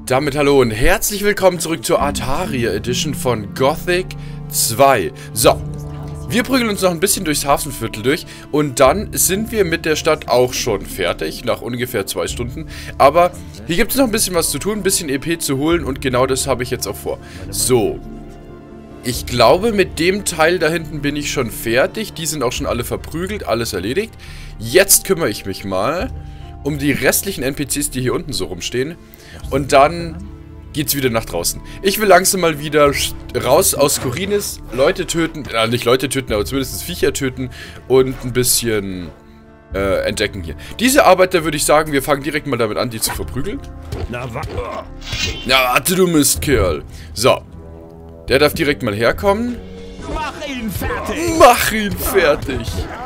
Und damit hallo und herzlich willkommen zurück zur Ataria Edition von Gothic 2. So, wir prügeln uns noch ein bisschen durchs Hafenviertel durch und dann sind wir mit der Stadt auch schon fertig, nach ungefähr 2 Stunden. Aber hier gibt es noch ein bisschen was zu tun, ein bisschen EP zu holen und genau das habe ich jetzt auch vor. So, ich glaube, mit dem Teil da hinten bin ich schon fertig. Die sind auch schon alle verprügelt, alles erledigt. Jetzt kümmere ich mich mal um die restlichen NPCs, die hier unten so rumstehen. Und dann geht's wieder nach draußen. Ich will langsam mal wieder raus aus Khorinis, Leute töten, nicht Leute töten, aber zumindest Viecher töten und ein bisschen entdecken hier. Diese Arbeiter würde ich sagen, wir fangen direkt mal damit an, die zu verprügeln. Na warte, du Mistkerl. So. Der darf direkt mal herkommen. Mach ihn fertig! Mach ihn fertig!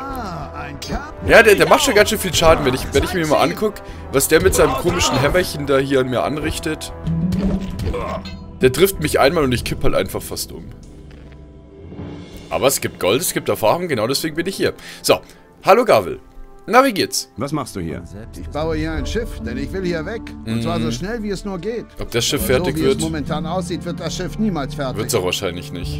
Ja, der macht schon ganz schön viel Schaden, wenn ich mir mal angucke, was der mit seinem komischen Hämmerchen da hier an mir anrichtet. Der trifft mich einmal und ich kipp halt einfach fast um. Aber es gibt Gold, es gibt Erfahrung, genau deswegen bin ich hier. So, hallo Gavel. Na, wie geht's? Was machst du hier? Ich baue hier ein Schiff, denn ich will hier weg. Und zwar so schnell, wie es nur geht. Ob das Schiff Aber fertig so, wie wird? es momentan aussieht, wird das Schiff niemals fertig. Wird's auch wahrscheinlich nicht.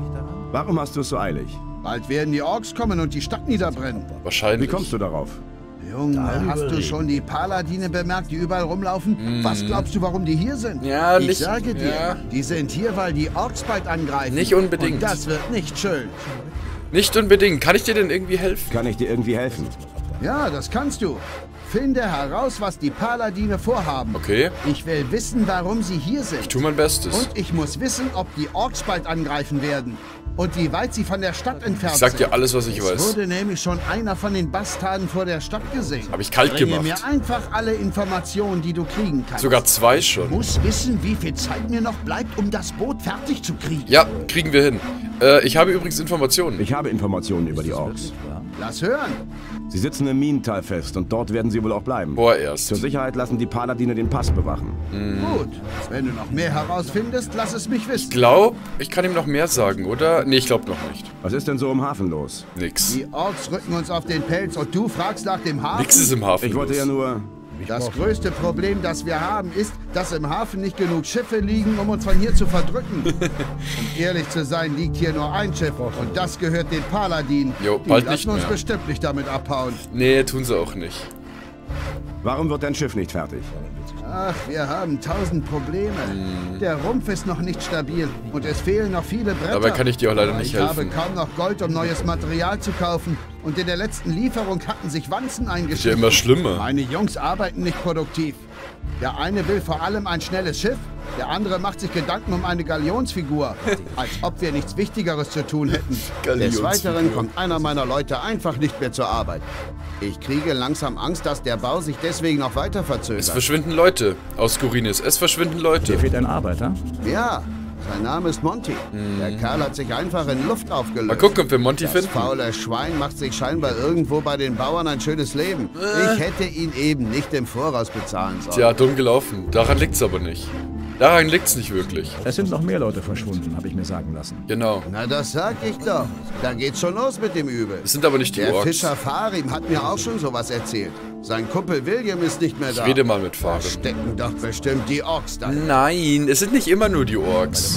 Warum hast du es so eilig? Bald werden die Orks kommen und die Stadt niederbrennen. Wahrscheinlich. Wie kommst du darauf? Junge, hast du schon die Paladine bemerkt, die überall rumlaufen? Was glaubst du, warum die hier sind? Ja, ich nicht- sage dir, ja. die sind hier, weil die Orks bald angreifen. Nicht unbedingt. Und das wird nicht schön. Nicht unbedingt. Kann ich dir denn irgendwie helfen? Kann ich dir irgendwie helfen? Ja, das kannst du. Finde heraus, was die Paladine vorhaben. Okay, Ich will wissen, warum sie hier sind. ich tue mein Bestes. Und ich muss wissen, ob die Orks bald angreifen werden. Und wie weit sie von der Stadt entfernt Ich sag sind. dir alles, was ich Es weiß. wurde nämlich schon einer von den Bastarden vor der Stadt gesehen. Habe ich kalt Bringe gemacht. mir einfach alle Informationen, die du kriegen kannst. Sogar 2 Ich schon. muss wissen, wie viel Zeit mir noch bleibt, um das Boot fertig zu kriegen. Ja, kriegen wir hin. Ich habe übrigens Informationen. Ich habe Informationen über die Orks. Lass hören. Sie sitzen im Minental fest und dort werden sie wohl auch bleiben. Vorerst. Zur Sicherheit lassen die Paladine den Pass bewachen. Gut. Wenn du noch mehr herausfindest, lass es mich wissen. Ich kann ihm noch mehr sagen, oder? Nee, ich glaube noch nicht. Was ist denn so im Hafen los? Nix. Die Orks rücken uns auf den Pelz und du fragst nach dem Hafen. Nix ist im Hafen. Ich wollte los. ja nur... Das größte Problem, das wir haben, ist, dass im Hafen nicht genug Schiffe liegen, um uns von hier zu verdrücken. Um ehrlich zu sein, liegt hier nur ein Schiff und das gehört den Paladinen. Jo, Die bald lassen nicht uns mehr. bestimmt nicht damit abhauen. Nee, tun sie auch nicht. Warum wird dein Schiff nicht fertig? Ach, wir haben 1000 Probleme. Der Rumpf ist noch nicht stabil und es fehlen noch viele Bretter. Dabei kann ich dir auch leider nicht Ich habe helfen. kaum noch Gold, um neues Material zu kaufen. Und in der letzten Lieferung hatten sich Wanzen Ist ja eingeschlichen. immer schlimmer. Meine Jungs arbeiten nicht produktiv. Der eine will vor allem ein schnelles Schiff, der andere macht sich Gedanken um eine Galionsfigur. Als ob wir nichts Wichtigeres zu tun hätten. Des Galionsfigur. Weiteren kommt einer meiner Leute einfach nicht mehr zur Arbeit. Ich kriege langsam Angst, dass der Bau sich deswegen noch weiter Es verzögert. verschwinden Leute aus Khorinis. Es verschwinden Leute. Dir fehlt ein Arbeiter? Ja, sein Name ist Monty. Der Kerl hat sich einfach in Luft aufgelöst. Mal gucken, ob wir Monty Das finden. faule Schwein macht sich scheinbar irgendwo bei den Bauern ein schönes Leben. Ich hätte ihn eben nicht im Voraus bezahlen sollen. Tja, dumm gelaufen. Daran liegt's aber nicht. Daran liegt's nicht wirklich. Es sind noch mehr Leute verschwunden, habe ich mir sagen lassen. Genau. Na, das sag ich doch. Da geht's schon los mit dem Übel. Es sind aber nicht die Der Orks. Fischer Farim hat mir auch schon sowas erzählt. Sein Kumpel William ist nicht mehr da. Ich rede mal mit Da Fahren. stecken doch bestimmt die Orks da. Nein, es sind nicht immer nur die Orks.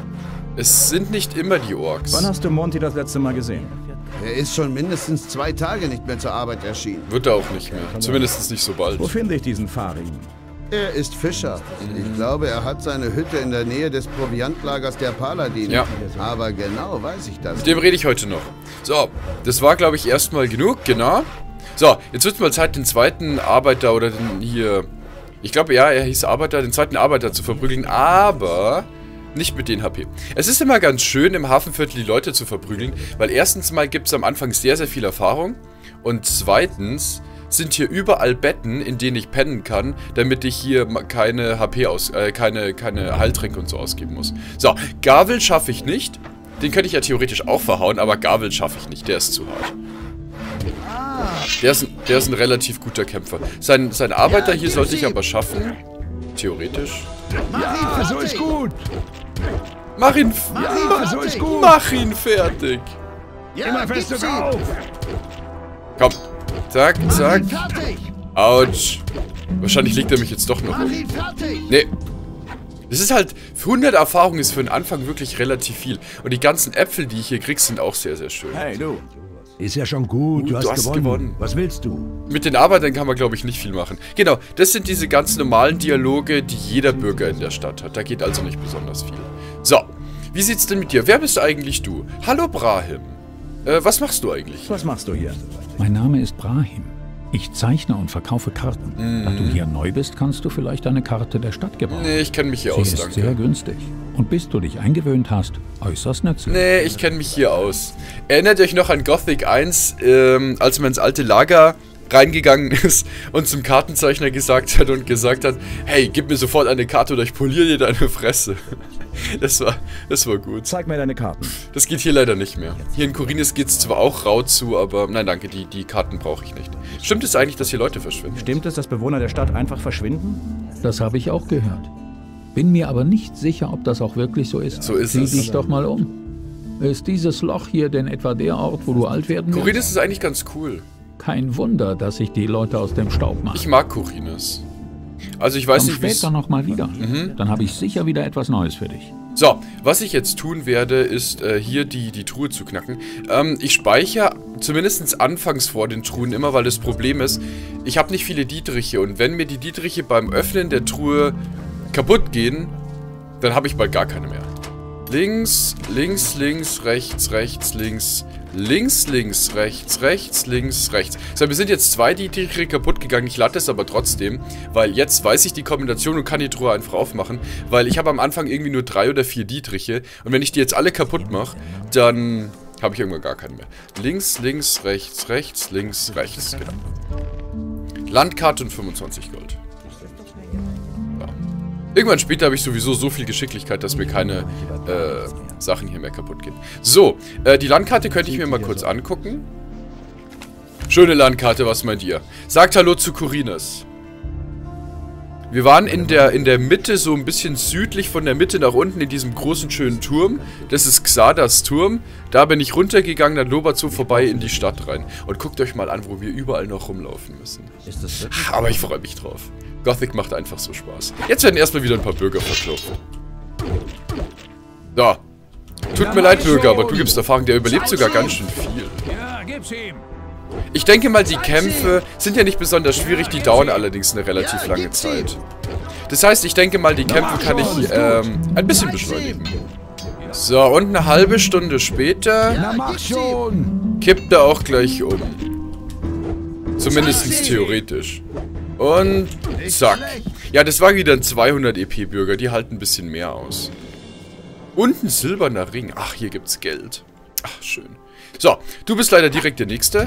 Es sind nicht immer die Orks. Wann hast du Monty das letzte Mal gesehen? Er ist schon mindestens 2 Tage nicht mehr zur Arbeit erschienen. Wird er auch nicht mehr. Zumindest nicht so bald. Wo finde ich diesen Farin? Er ist Fischer. Ich glaube, er hat seine Hütte in der Nähe des Proviantlagers der Paladine. Ja. Aber genau weiß ich das Mit dem rede ich heute noch. So, das war, glaube ich, erstmal genug, genau. So, jetzt wird es mal Zeit, den zweiten Arbeiter oder den hier... Ich glaube, ja, er hieß Arbeiter, den zweiten Arbeiter zu verprügeln, aber nicht mit den HP. Es ist immer ganz schön, im Hafenviertel die Leute zu verprügeln, weil erstens mal gibt es am Anfang sehr, sehr viel Erfahrung und zweitens sind hier überall Betten, in denen ich pennen kann, damit ich hier keine HP keine Heiltränke und so ausgeben muss. So, Gavel schaffe ich nicht. Den könnte ich ja theoretisch auch verhauen, aber Gavel schaffe ich nicht, der ist zu hart. Der ist ein relativ guter Kämpfer. Sein Arbeiter hier sollte ich aber schaffen. Theoretisch. Ja, so ist gut. Mach ihn so ist gut. Mach ihn fertig. Immer fest auf. Komm. Zack, zack. Fertig! Autsch. Wahrscheinlich legt er mich jetzt doch noch Mach um. ihn fertig! Nee. Das ist halt, 100 Erfahrung ist für den Anfang wirklich relativ viel. Und die ganzen Äpfel, die ich hier krieg, sind auch sehr, sehr schön. Hey, du. Ist ja schon gut, du hast gewonnen. Was willst du? Mit den Arbeitern kann man, glaube ich, nicht viel machen. Genau, das sind diese ganz normalen Dialoge, die jeder Bürger in der Stadt hat. Da geht also nicht besonders viel. So, wie sieht's denn mit dir? Wer bist eigentlich du? Hallo, Brahim. Was machst du eigentlich? Was machst du hier? Mein Name ist Brahim. Ich zeichne und verkaufe Karten. Da du hier neu bist, kannst du vielleicht eine Karte der Stadt gebrauchen. Nee, ich kenne mich hier Sie aus, ist danke. sehr günstig. Und bis du dich eingewöhnt hast, äußerst nützlich. Nee, ich kenne mich hier aus. Erinnert euch noch an Gothic 1, als man ins alte Lager reingegangen ist und zum Kartenzeichner gesagt hat, hey, gib mir sofort eine Karte oder ich poliere dir deine Fresse. Das war gut. Zeig mir deine Karten. Das geht hier leider nicht mehr. Hier in Khorinis geht es zwar auch rau zu, aber nein, danke, die Karten brauche ich nicht. Stimmt es eigentlich, dass hier Leute verschwinden? Stimmt es, dass Bewohner der Stadt einfach verschwinden? Das habe ich auch gehört. Bin mir aber nicht sicher, ob das auch wirklich so ist. So ist Sieh es. dich doch mal um. Ist dieses Loch hier denn etwa der Ort, wo du alt werden willst? Khorinis ist eigentlich ganz cool. Kein Wunder, dass sich die Leute aus dem Staub machen. Ich mag Khorinis. Also ich weiß Komm nicht, wie später noch mal wieder. Dann habe ich sicher wieder etwas Neues für dich. So, was ich jetzt tun werde, ist hier die Truhe zu knacken. Ich speichere zumindest anfangs vor den Truhen immer, weil das Problem ist, ich habe nicht viele Dietriche und wenn mir die Dietriche beim Öffnen der Truhe kaputt gehen, dann habe ich bald gar keine mehr. Links, links, links, rechts, rechts, links, links, links, rechts, rechts, links, rechts. So, mir sind jetzt 2 Dietriche kaputt gegangen. Ich lade es aber trotzdem, weil jetzt weiß ich die Kombination und kann die Truhe einfach aufmachen. Weil ich habe am Anfang irgendwie nur 3 oder 4 Dietriche. Und wenn ich die jetzt alle kaputt mache, dann habe ich irgendwann gar keinen mehr. Links, links, rechts, rechts, links, rechts. Genau. Landkarte und 25 Gold. Irgendwann später habe ich sowieso so viel Geschicklichkeit, dass mir keine Sachen hier mehr kaputt gehen. So, die Landkarte könnte ich mir mal kurz angucken. Schöne Landkarte, was meint ihr? Sagt Hallo zu Khorinis. Wir waren in der Mitte, so ein bisschen südlich von der Mitte nach unten in diesem großen, schönen Turm. Das ist Xardas Turm. Da bin ich runtergegangen, dann Lobazo vorbei in die Stadt rein. Und guckt euch mal an, wo wir überall noch rumlaufen müssen. Aber ich freue mich drauf. Gothic macht einfach so Spaß. Jetzt werden erstmal wieder ein paar Bürger verklopft. So. Tut mir leid, Bürger, aber du gibst Erfahrung. Der überlebt sogar ganz schön viel. Ja, gib's ihm. Ich denke mal, die Kämpfe sind ja nicht besonders schwierig, die dauern allerdings eine relativ lange Zeit. Das heißt, ich denke mal, die Kämpfe kann ich ein bisschen beschleunigen. So, und eine halbe Stunde später kippt er auch gleich um. Zumindest theoretisch. Und zack. Ja, das war wieder ein 200 EP-Bürger, die halten ein bisschen mehr aus. Und ein silberner Ring. Ach, hier gibt's Geld. Ach, schön. So, du bist leider direkt der Nächste.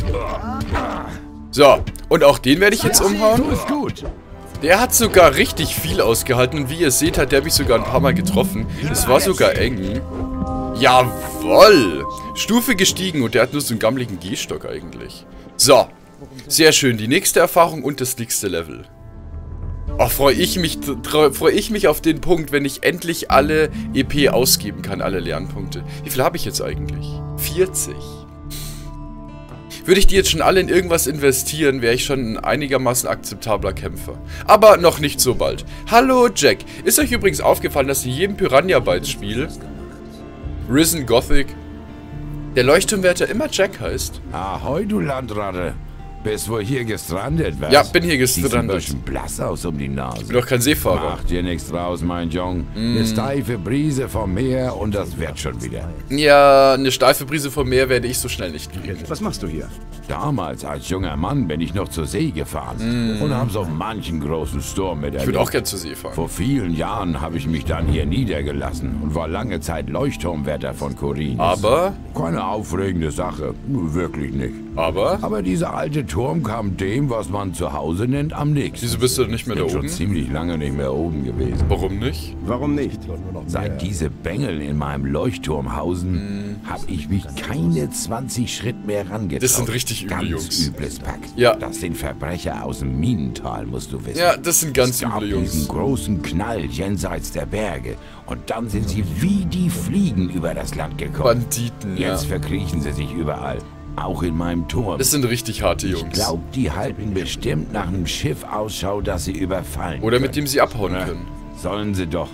So, und auch den werde ich jetzt umhauen. Der hat sogar richtig viel ausgehalten. Und wie ihr seht, hat der mich sogar ein paar Mal getroffen. Es war sogar eng. Jawoll! Stufe gestiegen und der hat nur so einen gammeligen Gehstock eigentlich. So, sehr schön. Die nächste Erfahrung und das nächste Level. Oh, freue ich mich auf den Punkt, wenn ich endlich alle EP ausgeben kann, alle Lernpunkte. Wie viel habe ich jetzt eigentlich? 40. Würde ich die jetzt schon alle in irgendwas investieren, wäre ich schon ein einigermaßen akzeptabler Kämpfer. Aber noch nicht so bald. Hallo Jack. Ist euch übrigens aufgefallen, dass in jedem Piranha Bytes Spiel Risen Gothic der Leuchtturmwärter immer Jack heißt? Ahoi, du Landratte. Bist wohl hier gestrandet, was? Ja, bin hier Siehst gestrandet. ein bisschen blass aus um die Nase. Bin doch kein Seefahrer. Mach dir nichts draus, mein Jung. Eine steife Brise vom Meer und das wird schon wieder. Ja, eine steife Brise vom Meer werde ich so schnell nicht kriegen. Was machst du hier? Damals als junger Mann bin ich noch zur See gefahren und habe so manchen großen Sturm miterlebt. Ich würde auch gern zur See fahren. Vor vielen Jahren habe ich mich dann hier niedergelassen und war lange Zeit Leuchtturmwärter von Khorinis. Aber? Keine aufregende Sache, wirklich nicht. Aber dieser alte Turm kam dem, was man zu Hause nennt, am nächsten. Wieso bist du nicht mehr da Bin schon oben? ziemlich lange nicht mehr oben gewesen. Warum nicht? Warum nicht? Seit diese Bengel in meinem Leuchtturm hausen, habe ich mich keine 20 Schritt mehr rangetraut. Das sind richtig üble Ganz Jungs. übles Pack. Ja. Das sind Verbrecher aus dem Minental, musst du wissen. Ja, das sind ganz Es gab üble Jungs. diesen großen Knall jenseits der Berge. Und dann sind sie wie die Fliegen über das Land gekommen. Banditen, ja. Jetzt verkriechen sie sich überall. Auch in meinem Turm. Das sind richtig harte Ich Jungs. glaube, die halten bestimmt nach einem Schiff Ausschau, das sie überfallen Oder mit können. dem sie abhauen können. Sollen sie doch.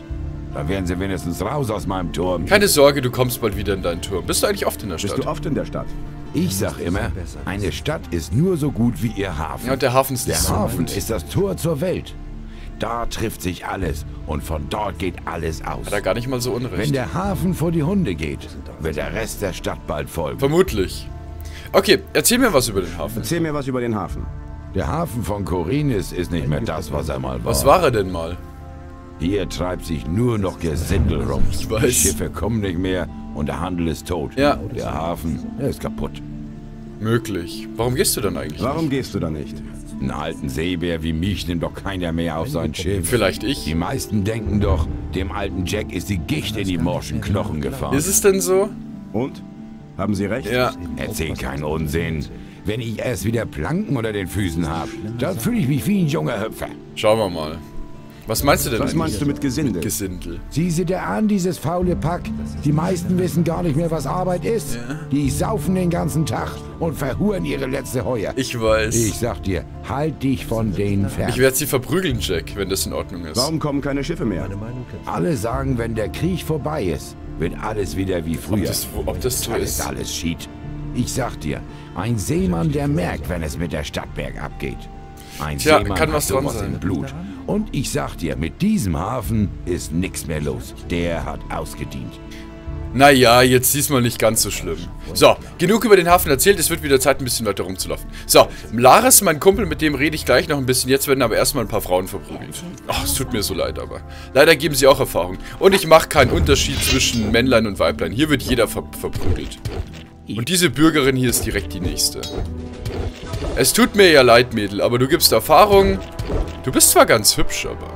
Da wären sie wenigstens raus aus meinem Turm. Keine Sorge, du kommst bald wieder in deinen Turm. Bist du eigentlich oft in der Stadt? Bist du oft in der Stadt? Ich sag immer, eine Stadt ist nur so gut wie ihr Hafen. Ja, und der Hafen ist Der so Hafen gut. ist das Tor zur Welt. Da trifft sich alles und von dort geht alles aus. Hat er gar nicht mal so unrecht. Wenn der Hafen vor die Hunde geht, wird der Rest der Stadt bald folgen. Vermutlich. Okay, erzähl mir was über den Hafen. Erzähl mir was über den Hafen. Der Hafen von Korinis ist nicht mehr das, was er mal war. Was war er denn mal? Hier treibt sich nur noch Gesindel rum. Ich weiß. Die Schiffe kommen nicht mehr und der Handel ist tot. Ja. Der Hafen, der ist kaputt. Möglich. Warum gehst du dann eigentlich Warum nicht? gehst du da nicht? Einen alten Seebär wie mich nimmt doch keiner mehr auf sein Schiff. Vielleicht ich? Die meisten denken doch, dem alten Jack ist die Gicht in die morschen Knochen gefahren. Ist es denn so? Und? Haben Sie recht? Ja. Erzähl keinen Unsinn. Wenn ich erst wieder Planken unter den Füßen habe, dann fühle ich mich wie ein junger Hüpfer. Schauen wir mal. Was meinst du denn Was eigentlich? meinst du mit Gesindel? Gesindel. Sieh sie dir an, dieses faule Pack. Die meisten wissen gar nicht mehr, was Arbeit ist. Ja. Die saufen den ganzen Tag und verhuren ihre letzte Heuer. Ich weiß. Ich sag dir, halt dich von denen fern. Ich werde sie verprügeln, Jack, wenn das in Ordnung ist. Warum kommen keine Schiffe mehr? Alle sagen, wenn der Krieg vorbei ist, wird alles wieder wie früher. Ob das so Das ist? ist alles Schied. Ich sag dir, ein Seemann, der merkt, wenn es mit der Stadt bergab geht. Ein Tja, Seemann kann hat was dran sowas sein. im Blut. Und ich sag dir, mit diesem Hafen ist nichts mehr los. Der hat ausgedient. Naja, jetzt diesmal nicht ganz so schlimm. So, genug über den Hafen erzählt, es wird wieder Zeit, ein bisschen weiter rumzulaufen. So, Laris, mein Kumpel, mit dem rede ich gleich noch ein bisschen. Jetzt werden aber erstmal ein paar Frauen verprügelt. Ach, es tut mir so leid, aber leider geben sie auch Erfahrung. Und ich mache keinen Unterschied zwischen Männlein und Weiblein. Hier wird jeder verprügelt. Und diese Bürgerin hier ist direkt die nächste. Es tut mir ja leid, Mädel, aber du gibst Erfahrung. Du bist zwar ganz hübsch, aber...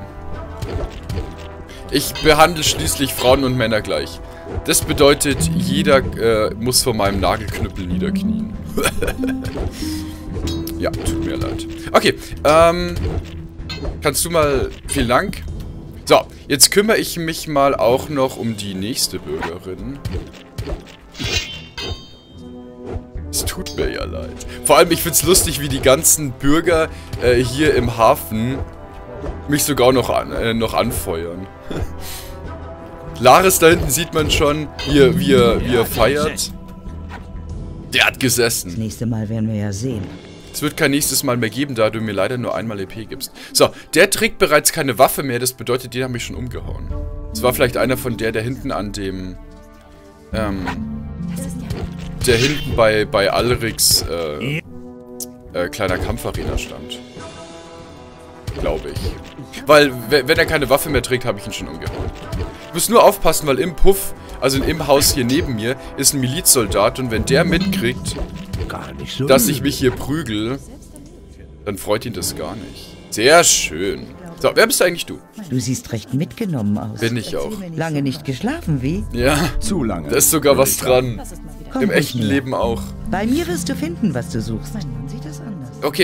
Ich behandle schließlich Frauen und Männer gleich. Das bedeutet, jeder muss vor meinem Nagelknüppel niederknien. Ja, tut mir leid. Okay, kannst du mal... Vielen Dank. So, jetzt kümmere ich mich mal auch noch um die nächste Bürgerin. Es tut mir ja leid. Vor allem, ich find's lustig, wie die ganzen Bürger hier im Hafen mich sogar noch anfeuern. Laris da hinten sieht man schon, wie er feiert. Der hat gesessen. Das nächste Mal werden wir ja sehen. Es wird kein nächstes Mal mehr geben, da du mir leider nur einmal EP gibst. So, der trägt bereits keine Waffe mehr, das bedeutet, den habe ich schon umgehauen. Das war vielleicht einer von der hinten an dem... der hinten bei Alriks kleiner Kampfarena stand. Glaube ich. Weil, wenn er keine Waffe mehr trägt, habe ich ihn schon umgehauen. Du musst nur aufpassen, weil im Puff, also im Haus hier neben mir, ist ein Milizsoldat und wenn der mitkriegt, dass ich mich hier prügel, dann freut ihn das gar nicht. Sehr schön. So, wer bist eigentlich du? Du siehst recht mitgenommen aus. Bin ich auch. Lange nicht geschlafen, wie? Ja, Zu lange. da ist sogar was dran. Komm Im ruhig echten näher. Leben auch. Bei mir wirst du finden, was du suchst. Mein Mann sieht das anders. Okay,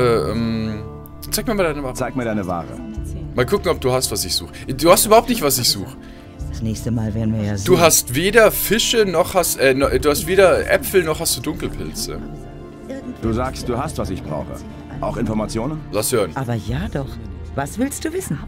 zeig mir mal deine Waffe. Zeig mir deine Ware. Mal gucken, ob du hast, was ich suche. Du hast überhaupt nicht, was ich suche. Das nächste Mal werden wir ja sehen. Du hast weder Fische, noch hast, du hast weder Äpfel, noch hast du Dunkelpilze. Du sagst, du hast, was ich brauche. Auch Informationen? Lass hören. Aber ja doch. Was willst du wissen?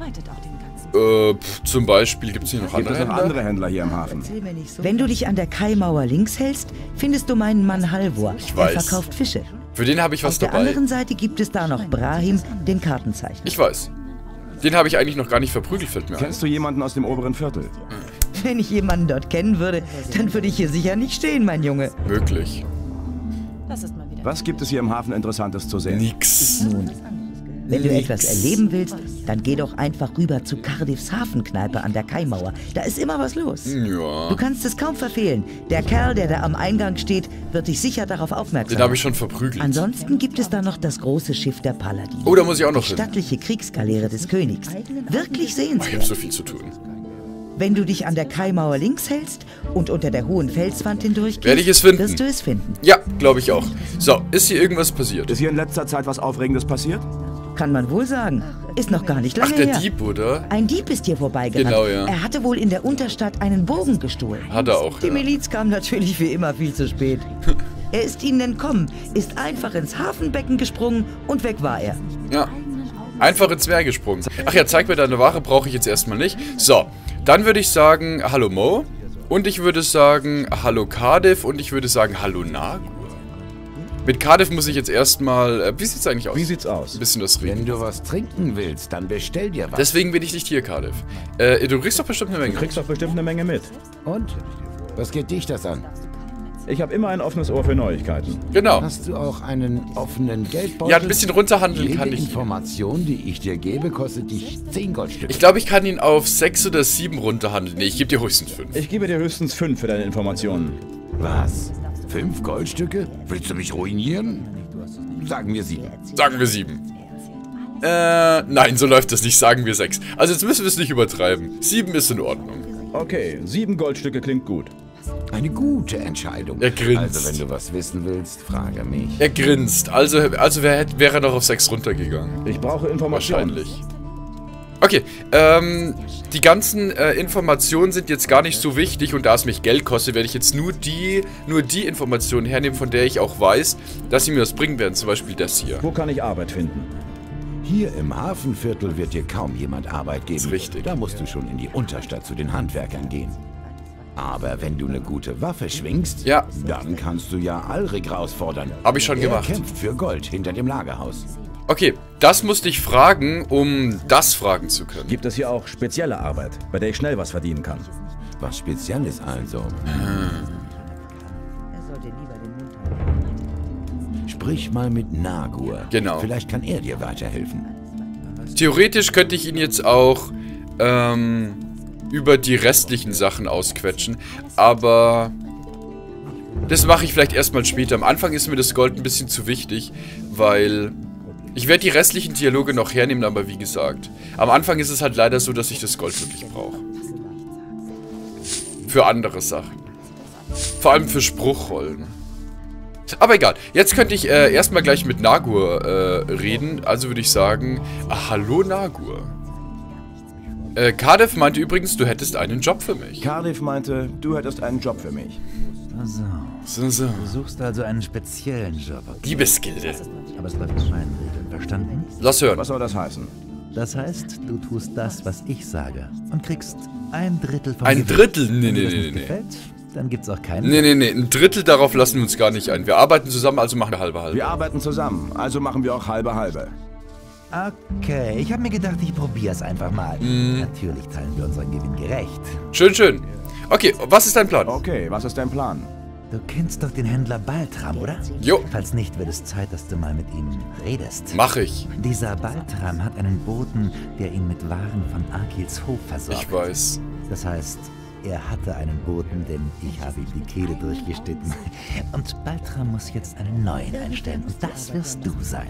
Zum Beispiel, gibt es hier noch Gibt andere es noch Händler? andere Händler hier im Hafen? Wenn du dich an der Kaimauer links hältst, findest du meinen Mann Halvor. Ich Er weiß. verkauft Fische. Für den habe ich was Auf der dabei. anderen Seite gibt es da noch Brahim, den Kartenzeichner. Ich weiß. Den habe ich eigentlich noch gar nicht verprügelt, fällt mir ein. Kennst du jemanden aus dem oberen Viertel? Wenn ich jemanden dort kennen würde, dann würde ich hier sicher nicht stehen, mein Junge. Möglich. Was gibt es hier im Hafen Interessantes zu sehen? Nix. Nun, wenn du Nix. etwas erleben willst, dann geh doch einfach rüber zu Cardiffs Hafenkneipe an der Kaimauer. Da ist immer was los. Ja. Du kannst es kaum verfehlen. Der Kerl, der da am Eingang steht, wird dich sicher darauf aufmerksam Den habe ich machen. schon verprügelt. Ansonsten gibt es da noch das große Schiff der Paladine. Oh, da muss ich auch noch Die hin. stattliche Kriegsgaleere des Königs. Wirklich Ich habe sehenswert. so viel zu tun. Wenn du dich an der Kaimauer links hältst und unter der hohen Felswand hindurch Werde ich es finden. wirst du es finden. Ja, glaube ich auch. So, ist hier irgendwas passiert? Ist hier in letzter Zeit was Aufregendes passiert? Kann man wohl sagen. Ist noch gar nicht Ach, lange der her. Dieb, oder? Ein Dieb ist hier vorbeigerannt. Genau, ja. Er hatte wohl in der Unterstadt einen Bogen gestohlen. Hat er auch, Die ja. Miliz kam natürlich wie immer viel zu spät. Er ist ihnen entkommen, ist einfach ins Hafenbecken gesprungen und weg war er. Ja. Einfach ins Meer gesprungen. Ach ja, zeig mir deine Ware, brauche ich jetzt erstmal nicht. So, dann würde ich sagen, hallo Mo. Und ich würde sagen, hallo Cardiff. Und ich würde sagen, hallo Nagur. Mit Cardiff muss ich jetzt erstmal... wie sieht's eigentlich aus? Wie sieht's aus? Ein bisschen das reden. Wenn du was trinken willst, dann bestell dir was. Deswegen bin ich nicht hier, Cardiff. Du kriegst doch bestimmt eine Menge. Du kriegst doch bestimmt eine Menge mit. Und? Was geht dich das an? Ich habe immer ein offenes Ohr für Neuigkeiten. Genau. Hast du auch einen offenen Geldbeutel? Ja, ein bisschen runterhandeln kann ich. Jede Information, die ich dir gebe, kostet dich 10 Goldstücke. Ich glaube, ich kann ihn auf 6 oder 7 runterhandeln. Nee, ich gebe dir höchstens 5. Ich gebe dir höchstens 5 für deine Informationen. Was? 5 Goldstücke? Willst du mich ruinieren? Sagen wir 7. Sagen wir 7. Nein, so läuft das nicht. Sagen wir 6. Also jetzt müssen wir es nicht übertreiben. 7 ist in Ordnung. Okay, 7 Goldstücke klingt gut. Eine gute Entscheidung. Er grinst. Also wenn du was wissen willst, frage mich. Er grinst. Also wäre er noch auf 6 runtergegangen. Ich brauche Informationen. Wahrscheinlich. Okay, die ganzen Informationen sind jetzt gar nicht so wichtig und da es mich Geld kostet, werde ich jetzt nur die Informationen hernehmen, von der ich auch weiß, dass sie mir was bringen werden. Zum Beispiel das hier. Wo kann ich Arbeit finden? Hier im Hafenviertel wird dir kaum jemand Arbeit geben. Das ist richtig. Da musst du schon in die Unterstadt zu den Handwerkern gehen. Aber wenn du eine gute Waffe schwingst, ja, dann kannst du ja Alrik herausfordern. Habe ich schon gemacht. Er kämpft für Gold hinter dem Lagerhaus. Okay, das musste ich fragen, um das fragen zu können. Gibt es hier auch spezielle Arbeit, bei der ich schnell was verdienen kann? Was Spezielles also? Sprich mal mit Nagur. Genau. Vielleicht kann er dir weiterhelfen. Theoretisch könnte ich ihn jetzt auch über die restlichen Sachen ausquetschen, aber das mache ich vielleicht erstmal später. Am Anfang ist mir das Gold ein bisschen zu wichtig, weil ich werde die restlichen Dialoge noch hernehmen, aber wie gesagt, am Anfang ist es halt leider so, dass ich das Gold wirklich brauche. Für andere Sachen. Vor allem für Spruchrollen. Aber egal, jetzt könnte ich erstmal gleich mit Nagur reden, also würde ich sagen, hallo Nagur. Cardiff meinte übrigens, du hättest einen Job für mich. Cardiff meinte, du hättest einen Job für mich. So. Du suchst also einen speziellen Job. Okay. Diebesgilde. Aber es läuft nach meinen Regeln, verstanden? Lass hören. Was soll das heißen? Das heißt, du tust das, was ich sage und kriegst 1/3 vom Ein Gewinn. Drittel? Wenn dir das Nee. nicht gefällt, dann gibt's auch keinen. Nee. Ein Drittel darauf lassen wir uns gar nicht ein. Wir arbeiten zusammen, also machen wir halbe. Wir arbeiten zusammen, also machen wir auch halbe. Okay, ich habe mir gedacht, ich probiere es einfach mal. Natürlich teilen wir unseren Gewinn gerecht. Schön. Okay, was ist dein Plan? Okay, was ist dein Plan? Du kennst doch den Händler Baltram, oder? Jo. Falls nicht, wird es Zeit, dass du mal mit ihm redest. Mach ich. Dieser Baltram hat einen Boten, der ihn mit Waren von Akils Hof versorgt. Ich weiß. Das heißt, er hatte einen Boten, denn ich habe ihm die Kehle durchgeschnitten. Und Baltram muss jetzt einen neuen einstellen. Und das wirst du sein.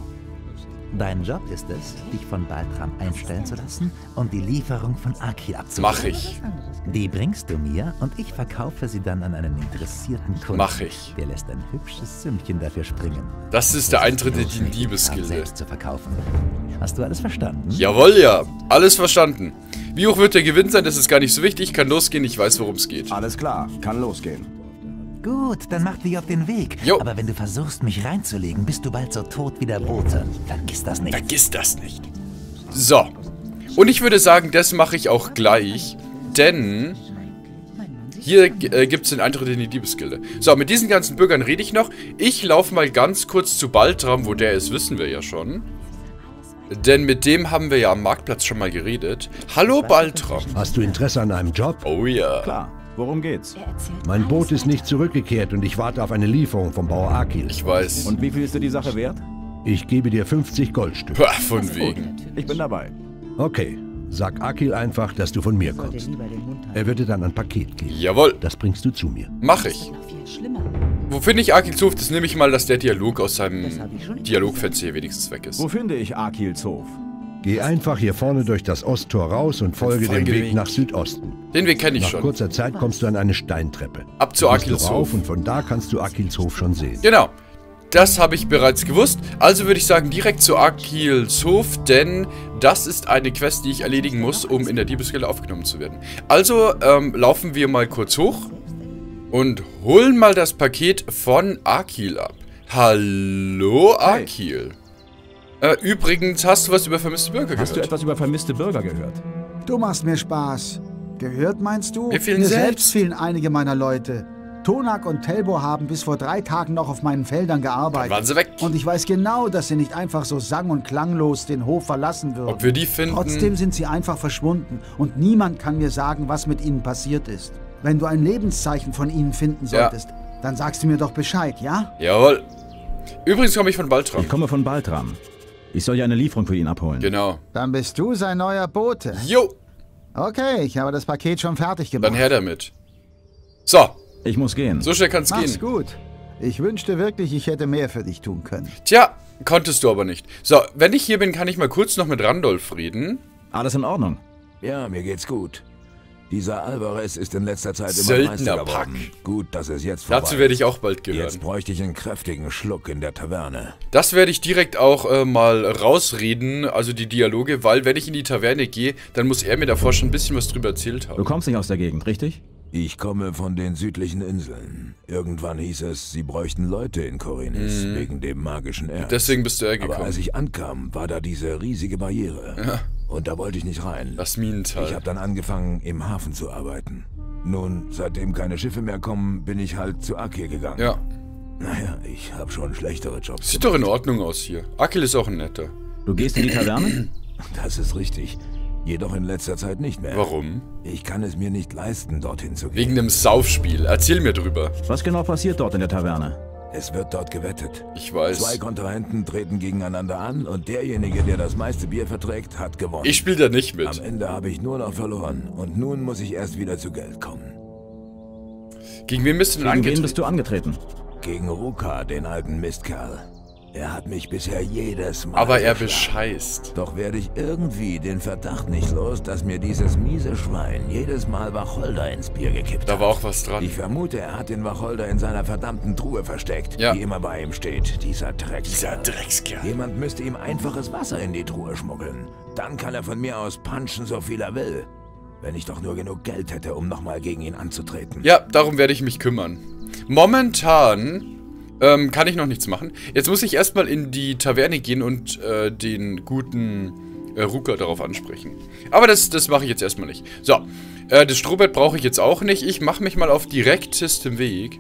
Dein Job ist es, dich von Baltram einstellen zu lassen und die Lieferung von Akil abzuholen. Mach ich. Die bringst du mir und ich verkaufe sie dann an einen interessierten Kunden. Mach ich. Der lässt ein hübsches Sümmchen dafür springen. Das ist der Eintritt in die Diebesgilde. Selbst zu verkaufen. Hast du alles verstanden? Jawohl, ja. Alles verstanden. Wie hoch wird der Gewinn sein? Das ist gar nicht so wichtig. Kann losgehen. Ich weiß, worum es geht. Alles klar, kann losgehen. Gut, dann mach dich auf den Weg. Jo. Aber wenn du versuchst, mich reinzulegen, bist du bald so tot wie der Bote. Vergiss das nicht. Vergiss das nicht. So. Und ich würde sagen, das mache ich auch gleich. Denn hier gibt es den Eintritt in die Diebesgilde. So, mit diesen ganzen Bürgern rede ich noch. Ich laufe mal ganz kurz zu Baltram. Wo der ist, wissen wir ja schon. Denn mit dem haben wir ja am Marktplatz schon mal geredet. Hallo Baltram. Hast du Interesse an einem Job? Oh ja. Klar. Worum geht's? Mein Boot ist nicht zurückgekehrt und ich warte auf eine Lieferung vom Bauer Akil. Ich weiß. Und wie viel ist dir die Sache wert? Ich gebe dir 50 Goldstücke. Pah, von wegen. Ich bin dabei. Okay, sag Akil einfach, dass du von mir kommst. Er wird dir dann ein Paket geben. Jawohl. Das bringst du zu mir. Mach ich. Wo finde ich Akils Hof? Das nehme ich mal, dass der Dialog aus seinem Dialogfenster hier wenigstens weg ist. Wo finde ich Akils Hof? Geh einfach hier vorne durch das Osttor raus und folge dem Weg nach Südosten. Den Weg kenne ich Nach schon. kurzer Zeit kommst du an eine Steintreppe. Ab zu Akils Hof. Und von da kannst du Akils Hof schon sehen. Genau. Das habe ich bereits gewusst. Also würde ich sagen, direkt zu Akils Hof, denn das ist eine Quest, die ich erledigen muss, um in der Diebesgilde aufgenommen zu werden. Also laufen wir mal kurz hoch und holen mal das Paket von Akil ab. Hallo Akil. Übrigens, hast du was über vermisste Bürger gehört? Hast du etwas über vermisste Bürger gehört? Du machst mir Spaß. Gehört, meinst du? Mir fehlen selbst fehlen einige meiner Leute. Tonak und Telbo haben bis vor 3 Tagen noch auf meinen Feldern gearbeitet. Dann waren sie weg. Und ich weiß genau, dass sie nicht einfach so sang- und klanglos den Hof verlassen würden. Ob wir die finden? Trotzdem sind sie einfach verschwunden. Und niemand kann mir sagen, was mit ihnen passiert ist. Wenn du ein Lebenszeichen von ihnen finden solltest, dann sagst du mir doch Bescheid, ja? Jawohl. Übrigens komme ich von Baltram. Ich komme von Baltram. Ich soll ja eine Lieferung für ihn abholen. Genau. Dann bist du sein neuer Bote. Jo. Okay, ich habe das Paket schon fertig gemacht. Dann her damit. So. Ich muss gehen. So schnell kann's gehen. Mach's gut. Ich wünschte wirklich, ich hätte mehr für dich tun können. Tja, konntest du aber nicht. So, wenn ich hier bin, kann ich mal kurz noch mit Randolph reden. Alles in Ordnung? Ja, mir geht's gut. Dieser Alvarez ist in letzter Zeit immer Söldner Meister geworden. Pack. Gut, dass es jetzt vorbei ist. Dazu werde ich auch bald gehören. Jetzt bräuchte ich einen kräftigen Schluck in der Taverne. Das werde ich direkt auch mal rausreden, also die Dialoge, weil wenn ich in die Taverne gehe, dann muss er mir davor schon ein bisschen was drüber erzählt haben. Du kommst nicht aus der Gegend, richtig? Ich komme von den südlichen Inseln. Irgendwann hieß es, sie bräuchten Leute in Korinis, wegen dem magischen Erz. Deswegen bist du hergekommen. Aber als ich ankam, war da diese riesige Barriere. Ja. Und da wollte ich nicht rein. Das Minental. Ich habe dann angefangen, im Hafen zu arbeiten. Nun, seitdem keine Schiffe mehr kommen, bin ich halt zu Akil gegangen. Ja. Naja, ich habe schon schlechtere Jobs. Sieht doch in Ordnung aus hier. Akil ist auch ein netter. Du gehst in die Taverne? Das ist richtig. Jedoch in letzter Zeit nicht mehr. Warum? Ich kann es mir nicht leisten, dorthin zu gehen. Wegen dem Saufspiel. Erzähl mir drüber. Was genau passiert dort in der Taverne? Es wird dort gewettet. Ich weiß. 2 Kontrahenten treten gegeneinander an und derjenige, der das meiste Bier verträgt, hat gewonnen. Ich spiele da nicht mit. Am Ende habe ich nur noch verloren und nun muss ich erst wieder zu Geld kommen. Gegen wen bist du denn angetreten? Gegen wen bist du angetreten? Gegen Ruka, den alten Mistkerl. Er hat mich bisher jedes Mal Aber er geschlagen. bescheißt. Doch werde ich irgendwie den Verdacht nicht los, dass mir dieses miese Schwein jedes Mal Wacholder ins Bier gekippt hat. Da war auch was dran. Ich vermute, er hat den Wacholder in seiner verdammten Truhe versteckt, die immer bei ihm steht. Dieser Dreckskerl. Jemand müsste ihm einfaches Wasser in die Truhe schmuggeln. Dann kann er von mir aus punchen, so viel er will. Wenn ich doch nur genug Geld hätte, um nochmal gegen ihn anzutreten. Ja, darum werde ich mich kümmern. Momentan kann ich noch nichts machen. Jetzt muss ich erstmal in die Taverne gehen und den guten Ruka darauf ansprechen. Aber das mache ich jetzt erstmal nicht. So, das Strohbett brauche ich jetzt auch nicht. Ich mache mich mal auf direktestem Weg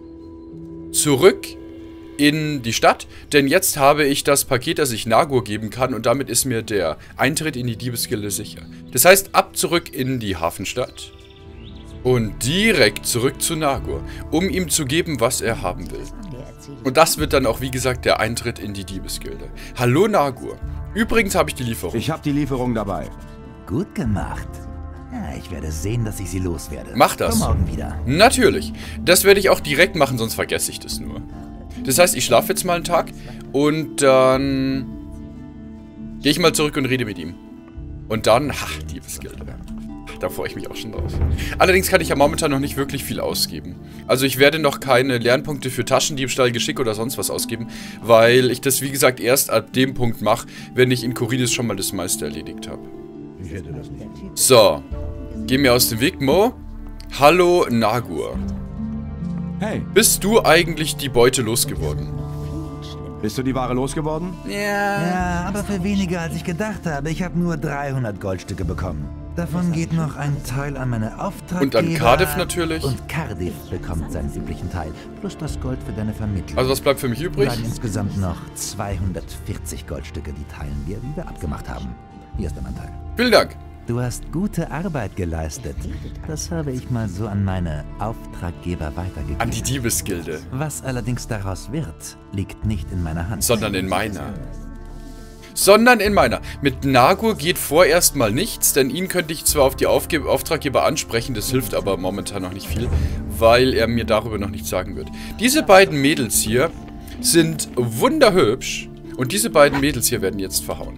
zurück in die Stadt. Denn jetzt habe ich das Paket, das ich Nagur geben kann. Und damit ist mir der Eintritt in die Diebesgilde sicher. Das heißt, ab zurück in die Hafenstadt. Und direkt zurück zu Nagur, um ihm zu geben, was er haben will. Und das wird dann auch, wie gesagt, der Eintritt in die Diebesgilde. Hallo Nagur. Übrigens habe ich die Lieferung. Ich habe die Lieferung dabei. Gut gemacht. Ja, ich werde sehen, dass ich sie loswerde. Mach das. Komm morgen wieder. Natürlich. Das werde ich auch direkt machen, sonst vergesse ich das nur. Das heißt, ich schlafe jetzt mal einen Tag und dann gehe ich mal zurück und rede mit ihm. Und dann, Diebesgilde. Da freue ich mich auch schon drauf. Allerdings kann ich ja momentan noch nicht wirklich viel ausgeben. Also ich werde noch keine Lernpunkte für Taschendiebstahl, Geschick oder sonst was ausgeben, weil ich das, wie gesagt, erst ab dem Punkt mache, wenn ich in Korinis schon mal das meiste erledigt habe. Ich hätte das nicht. So. Geh mir aus dem Weg, Mo. Hallo, Nagur. Hey. Bist du eigentlich die Beute losgeworden? Bist du die Ware losgeworden? Ja, aber für weniger als ich gedacht habe. Ich habe nur 300 Goldstücke bekommen. Davon geht noch ein Teil an meine Auftraggeber. Und an Cardiff natürlich. Und Cardiff bekommt seinen üblichen Teil. Plus das Gold für deine Vermittlung. Also was bleibt für mich übrig? Bleiben insgesamt noch 240 Goldstücke. Die teilen wir, wie wir abgemacht haben. Hier ist dein Anteil. Vielen Dank. Du hast gute Arbeit geleistet. Das habe ich mal so an meine Auftraggeber weitergegeben. An die Diebesgilde. Was allerdings daraus wird, liegt nicht in meiner Hand. Sondern in meiner. Sondern in meiner. Mit Nagur geht vorerst mal nichts, denn ihn könnte ich zwar auf die Auftraggeber ansprechen, das hilft aber momentan noch nicht viel, weil er mir darüber noch nichts sagen wird. Diese beiden Mädels hier sind wunderhübsch und diese beiden Mädels hier werden jetzt verhauen.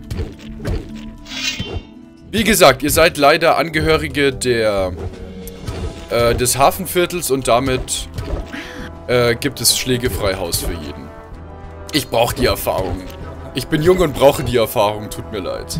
Wie gesagt, ihr seid leider Angehörige des Hafenviertels und damit gibt es Schlägefreihaus für jeden. Ich brauche die Erfahrung. Ich bin jung und brauche die Erfahrung, tut mir leid.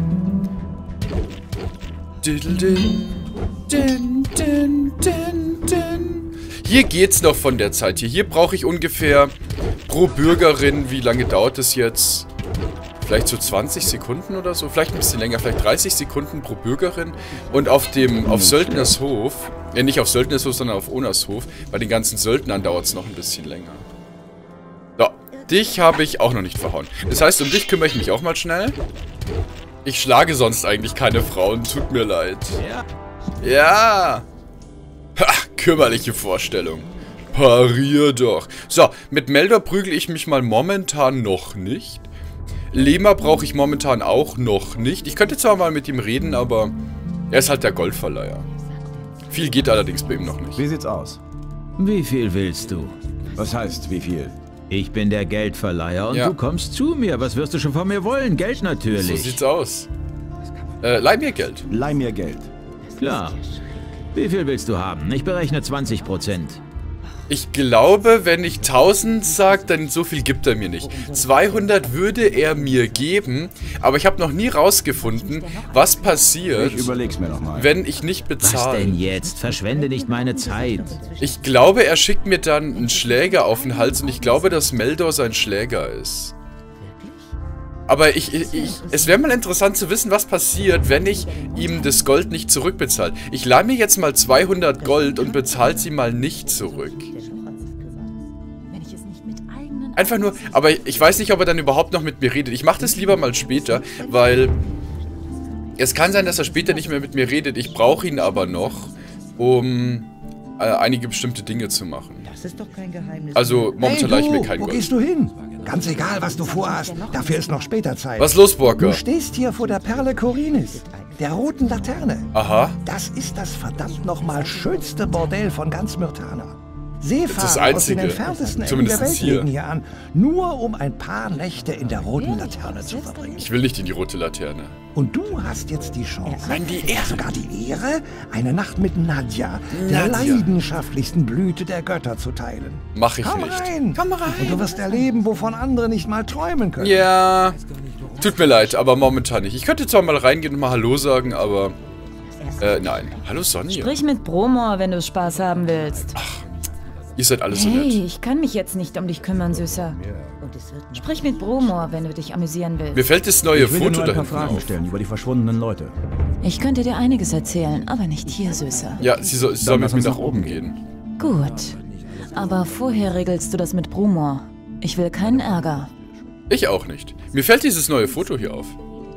Hier geht's noch von der Zeit hier. Hier brauche ich ungefähr pro Bürgerin, wie lange dauert es jetzt? vielleicht so 20 Sekunden oder so, vielleicht ein bisschen länger, vielleicht 30 Sekunden pro Bürgerin. Und auf Söldnershof, nicht auf Söldnershof, sondern auf Onershof, bei den ganzen Söldnern dauert es noch ein bisschen länger. So, dich habe ich auch noch nicht verhauen. Das heißt, um dich kümmere ich mich auch mal schnell. Ich schlage sonst eigentlich keine Frauen, tut mir leid. Ja! Ha, kümmerliche Vorstellung. Parier doch. So, mit Melder prügel ich mich mal momentan noch nicht. Lema brauche ich momentan auch noch nicht. Ich könnte zwar mal mit ihm reden, aber er ist halt der Goldverleiher. Viel geht allerdings bei ihm noch nicht. Wie sieht's aus? Wie viel willst du? Was heißt, wie viel? Ich bin der Geldverleiher und du kommst zu mir. Was wirst du schon von mir wollen? Geld natürlich. So sieht's aus. Leih mir Geld. Leih mir Geld. Klar. Wie viel willst du haben? Ich berechne 20%. Ich glaube, wenn ich 1000 sage, dann so viel gibt er mir nicht. 200 würde er mir geben, aber ich habe noch nie rausgefunden, was passiert, ich überleg's mir noch mal. Wenn ich nicht bezahle. Was denn jetzt? Verschwende nicht meine Zeit. Ich glaube, er schickt mir dann einen Schläger auf den Hals und ich glaube, dass Meldor sein Schläger ist. Aber es wäre mal interessant zu wissen, was passiert, wenn ich ihm das Gold nicht zurückbezahle. Ich leih mir jetzt mal 200 Gold und bezahle sie mal nicht zurück. Einfach nur, aber ich weiß nicht, ob er dann überhaupt noch mit mir redet. Ich mache das lieber mal später, weil es kann sein, dass er später nicht mehr mit mir redet. Ich brauche ihn aber noch, um einige bestimmte Dinge zu machen. Das ist doch kein Geheimnis. Also momentan leih ich mir kein Wo Gold. gehst du hin? Ganz egal, was du vorhast. Dafür ist noch später Zeit. Was ist los, Borka? Du stehst hier vor der Perle Korinis, der roten Laterne. Aha. Das ist das verdammt nochmal schönste Bordell von ganz Myrtana. Das Seefahrer aus den entferntesten Ecken der Welt hier. legen hier an, nur um ein paar Nächte in der roten Laterne zu verbringen. Ich will nicht in die rote Laterne. Und du hast jetzt die Chance, sogar die Ehre, eine Nacht mit Nadja, der leidenschaftlichsten Blüte der Götter, zu teilen. Mach ich Komm nicht. rein. Komm rein. Und du wirst erleben, wovon andere nicht mal träumen können. Ja, tut mir leid, aber momentan nicht. Ich könnte zwar mal reingehen und mal Hallo sagen, aber nein. Hallo Sonja. Sprich mit Bromor, wenn du Spaß haben willst. Ach, ihr seid alle so nett. Hey, ich kann mich jetzt nicht um dich kümmern, Süßer. Sprich mit Bromor, wenn du dich amüsieren willst. Mir fällt das neue Ich will dir Foto nur ein paar dahin Fragen auf. stellen über die verschwundenen Leute. Ich könnte dir einiges erzählen, aber nicht hier, Süßer. Ja, sie soll mit mir nach oben gehen. Gut. Aber vorher regelst du das mit Bromor. Ich will keinen Ärger. Ich auch nicht. Mir fällt dieses neue Foto hier auf.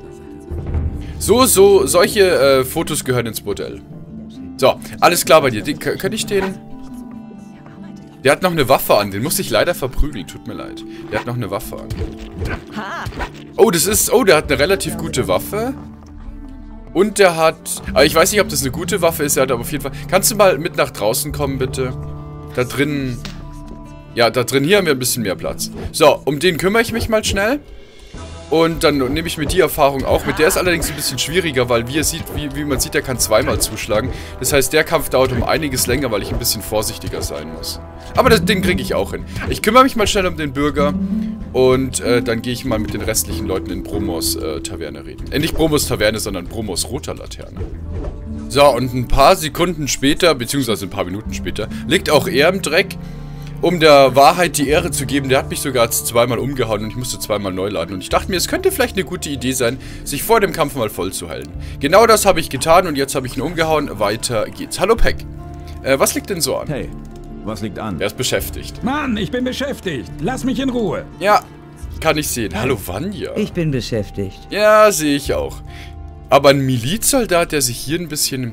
Solche Fotos gehören ins Bordell. So, alles klar bei dir. Könnte ich den... Der hat noch eine Waffe an. Den musste ich leider verprügeln. Tut mir leid. Der hat noch eine Waffe an. Oh, der hat eine relativ gute Waffe. Und der hat... Aber ich weiß nicht, ob das eine gute Waffe ist. Er hat aber auf jeden Fall... Kannst du mal mit nach draußen kommen, bitte? Da drin... Ja, da drin. Hier haben wir ein bisschen mehr Platz. So, um den kümmere ich mich mal schnell. Und dann nehme ich mir die Erfahrung auch mit. Der ist allerdings ein bisschen schwieriger, weil wie man sieht, der kann zweimal zuschlagen. Das heißt, der Kampf dauert um einiges länger, weil ich ein bisschen vorsichtiger sein muss. Aber den kriege ich auch hin. Ich kümmere mich mal schnell um den Bürger. Und dann gehe ich mal mit den restlichen Leuten in Bromors Taverne reden. Nicht Bromors Taverne, sondern Bromors roter Laterne. So, und ein paar Sekunden später, beziehungsweise ein paar Minuten später, liegt auch er im Dreck. Um der Wahrheit die Ehre zu geben, der hat mich sogar zweimal umgehauen und ich musste zweimal neu laden. Und ich dachte mir, es könnte vielleicht eine gute Idee sein, sich vor dem Kampf mal voll zu heilen. Genau das habe ich getan und jetzt habe ich ihn umgehauen. Weiter geht's. Hallo Peck. Was liegt denn so an? Hey, was liegt an? Er ist beschäftigt. Mann, ich bin beschäftigt. Lass mich in Ruhe. Ja, kann ich sehen. Hallo Vanya. Ich bin beschäftigt. Ja, sehe ich auch. Aber ein Milizsoldat, der sich hier ein bisschen...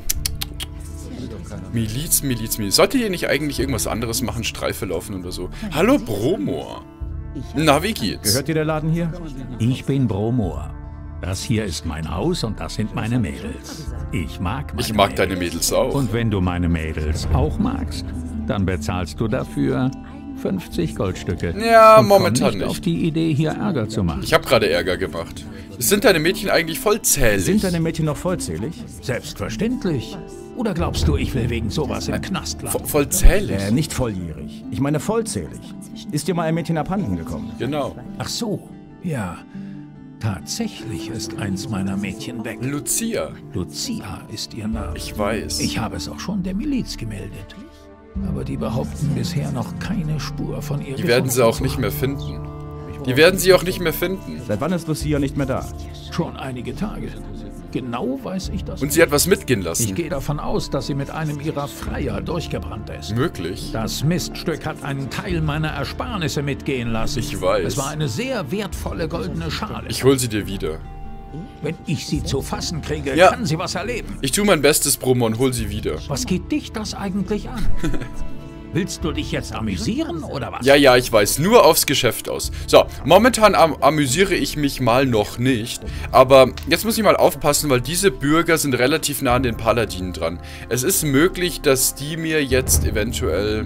Miliz. Solltet ihr nicht eigentlich irgendwas anderes machen? Streife laufen oder so? Hallo Bromor. Na, wie geht's? Gehört dir der Laden hier? Ich bin Bromor. Das hier ist mein Haus und das sind meine Mädels. Ich mag deine Mädels auch. Und wenn du meine Mädels auch magst, dann bezahlst du dafür 50 Goldstücke. Ja, und momentan komm nicht. Auf die Idee, hier Ärger zu machen. Ich habe gerade Ärger gemacht. Sind deine Mädchen eigentlich vollzählig? Sind deine Mädchen noch vollzählig? Selbstverständlich. Oder glaubst du, ich will wegen sowas im Knast landen? Vollzählig? Nicht volljährig. Ich meine vollzählig. Ist dir mal ein Mädchen abhanden gekommen? Genau. Ach so, ja. Tatsächlich ist eins meiner Mädchen weg. Lucia. Lucia ist ihr Name. Ich weiß. Ich habe es auch schon der Miliz gemeldet. Aber die behaupten bisher noch keine Spur von ihr. Die werden sie auch nicht mehr finden. Die werden sie auch nicht mehr finden. Seit wann ist Lucia nicht mehr da? Schon einige Tage. Genau weiß ich das. Und sie hat was mitgehen lassen. Ich gehe davon aus, dass sie mit einem ihrer Freier durchgebrannt ist. Möglich. Das Miststück hat einen Teil meiner Ersparnisse mitgehen lassen. Ich weiß. Es war eine sehr wertvolle goldene Schale. Ich hol sie dir wieder. Wenn ich sie zu fassen kriege, kann sie was erleben. Ich tue mein Bestes, Brummer, und hol sie wieder. Was geht dich das eigentlich an? Willst du dich jetzt amüsieren, oder was? Ja, ja, ich weiß. Nur aufs Geschäft aus. So, momentan amüsiere ich mich mal noch nicht. Aber jetzt muss ich mal aufpassen, weil diese Bürger sind relativ nah an den Paladinen dran. Es ist möglich, dass die mir jetzt eventuell...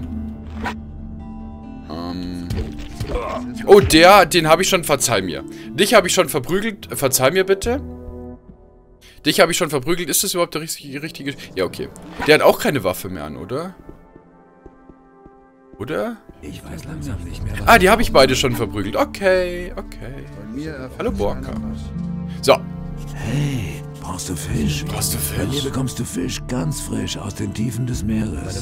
Oh, den habe ich schon, verzeih mir. Dich habe ich schon verprügelt, verzeih mir bitte. Dich habe ich schon verprügelt. Ist das überhaupt der richtige... Ja, okay. Der hat auch keine Waffe mehr an, oder? Oder? Ich weiß langsam nicht mehr. Ah, die habe ich beide schon verprügelt. Okay, okay. Hallo, Borka. So. Hey, brauchst du Fisch? Brauchst du Fisch? Bei mir bekommst du Fisch ganz frisch aus den Tiefen des Meeres.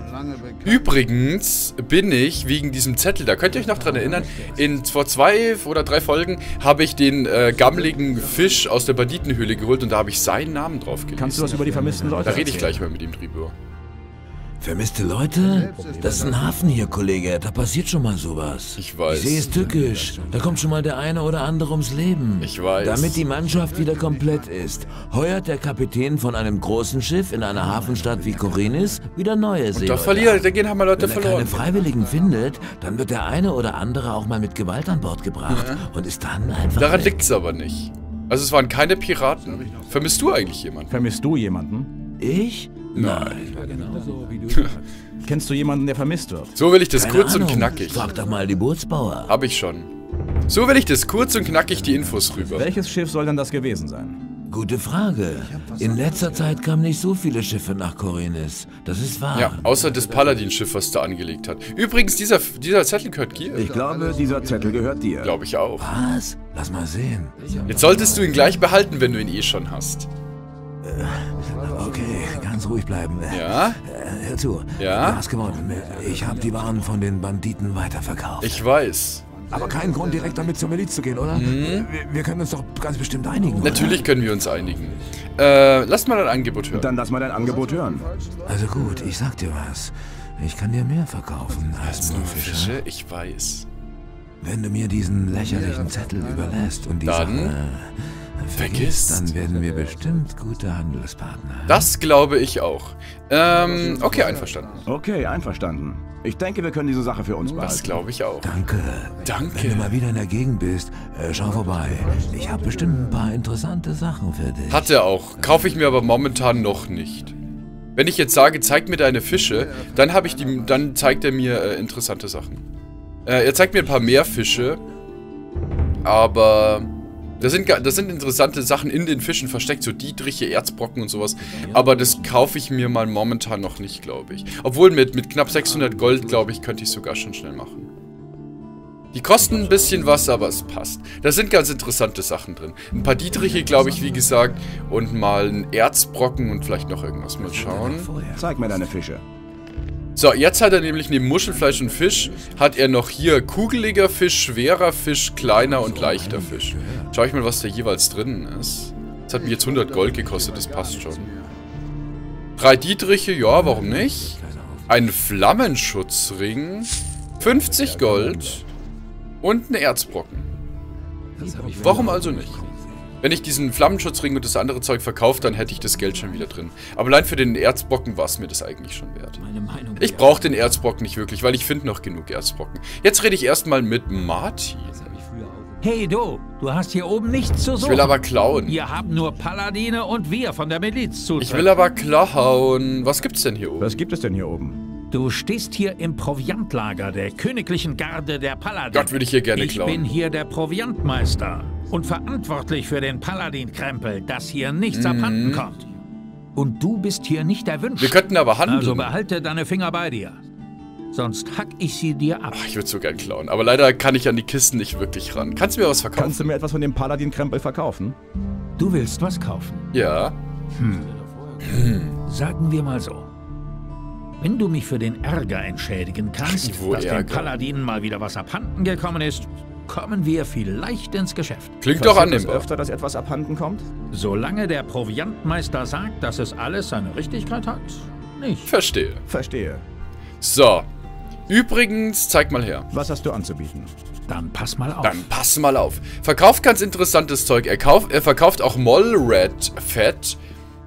Übrigens bin ich wegen diesem Zettel, da könnt ihr euch noch dran erinnern, vor 2 oder 3 Folgen habe ich den gammeligen Fisch aus der Banditenhöhle geholt und da habe ich seinen Namen drauf gelesen. Kannst du was über die vermissten Leute Da rede ich gleich mal mit ihm drüber. Vermisste Leute? Das ist ein Hafen hier, Kollege. Da passiert schon mal sowas. Ich weiß. Die See ist tückisch. Da kommt schon mal der eine oder andere ums Leben. Ich weiß. Damit die Mannschaft wieder komplett ist, heuert der Kapitän von einem großen Schiff in einer Hafenstadt wie Korinis wieder neue Seeleute. Da gehen haben wir Leute verloren. Wenn er keine Freiwilligen findet, dann wird der eine oder andere auch mal mit Gewalt an Bord gebracht und ist dann einfach Daran liegt es aber nicht. Also es waren keine Piraten. Vermisst du eigentlich jemanden? Vermisst du jemanden? Ich? Nein. Kennst du jemanden, der vermisst wird? So will ich das Keine kurz Ahnung. und knackig. Frag doch mal die Bootsbauer. Hab ich schon. So will ich das kurz und knackig die Infos rüber. Welches Schiff soll denn das gewesen sein? Gute Frage. In letzter Zeit kamen nicht so viele Schiffe nach Korinis. Das ist wahr. Ja, außer das Paladin-Schiff, was da angelegt hat. Übrigens, dieser Zettel gehört dir. Ich glaube, dieser Zettel gehört dir. Glaube ich auch. Was? Lass mal sehen. Jetzt solltest du ihn gleich behalten, wenn du ihn eh schon hast. Okay, ganz ruhig bleiben. Ja? Hör zu. Ja? Du hast gewonnen. Ich habe die Waren von den Banditen weiterverkauft. Ich weiß. Aber kein Grund, direkt damit zur Miliz zu gehen, oder? Wir können uns doch ganz bestimmt einigen, Natürlich können wir uns einigen. Lass mal dein Angebot hören. Dann lass mal dein Angebot hören. Also gut, ich sag dir was. Ich kann dir mehr verkaufen als nur Fische. Ich weiß. Wenn du mir diesen lächerlichen Zettel überlässt und die Sache vergisst, dann werden wir bestimmt gute Handelspartner. Das glaube ich auch. Okay, einverstanden. Okay, einverstanden. Ich denke, wir können diese Sache für uns behalten. Das glaube ich auch. Danke. Danke. Wenn du mal wieder in der Gegend bist, schau vorbei. Ich habe bestimmt ein paar interessante Sachen für dich. Hat er auch. Kaufe ich mir aber momentan noch nicht. Wenn ich jetzt sage, zeig mir deine Fische, dann zeigt er mir interessante Sachen. Er zeigt mir ein paar mehr Fische, aber das sind interessante Sachen in den Fischen versteckt, so Dietriche, Erzbrocken und sowas. Aber das kaufe ich mir mal momentan noch nicht, glaube ich. Obwohl mit knapp 600 Gold, glaube ich, könnte ich es sogar schon schnell machen. Die kosten ein bisschen was, aber es passt. Da sind ganz interessante Sachen drin. Ein paar Dietriche, glaube ich, wie gesagt. Und mal ein Erzbrocken und vielleicht noch irgendwas. Mal schauen. Zeig mir deine Fische. So, jetzt hat er nämlich neben Muschelfleisch und Fisch, hat er noch hier kugeliger Fisch, schwerer Fisch, kleiner und leichter Fisch. Schau ich mal, was da jeweils drin ist. Das hat mir jetzt 100 Gold gekostet, das passt schon. 3 Dietriche, ja, warum nicht? Ein Flammenschutzring, 50 Gold und ein Erzbrocken. Warum also nicht? Wenn ich diesen Flammenschutzring und das andere Zeug verkaufe, dann hätte ich das Geld schon wieder drin. Aber allein für den Erzbrocken war es mir das eigentlich schon wert. Ich brauche den Erzbrocken nicht wirklich, weil ich finde noch genug Erzbrocken. Jetzt rede ich erstmal mit Martin. Hey du hast hier oben nichts zu suchen. Ich will aber klauen. Wir haben nur Paladine und wir von der Miliz zu. Ich will aber klauen. Was gibt's denn hier oben? Was gibt es denn hier oben? Du stehst hier im Proviantlager der königlichen Garde der Paladin. Gott, würde ich hier gerne klauen. Ich bin hier der Proviantmeister und verantwortlich für den Paladin-Krempel, dass hier nichts abhanden kommt. Und du bist hier nicht erwünscht. Wir könnten aber handeln. Also behalte deine Finger bei dir. Sonst hack ich sie dir ab. Ach, ich würde so gern klauen, aber leider kann ich an die Kisten nicht wirklich ran. Kannst du mir was verkaufen? Kannst du mir etwas von dem Paladin-Krempel verkaufen? Du willst was kaufen? Ja. Sagen wir mal so. Wenn du mich für den Ärger entschädigen kannst, dass dem Paladin mal wieder was abhanden gekommen ist, kommen wir vielleicht ins Geschäft. Klingt doch annehmbar. Passiert öfter, dass etwas abhanden kommt? Solange der Proviantmeister sagt, dass es alles seine Richtigkeit hat, nicht. Verstehe. Verstehe. So. Übrigens, zeig mal her. Was hast du anzubieten? Dann pass mal auf. Dann pass mal auf. Verkauft ganz interessantes Zeug. Er verkauft auch Mollrat-Fett.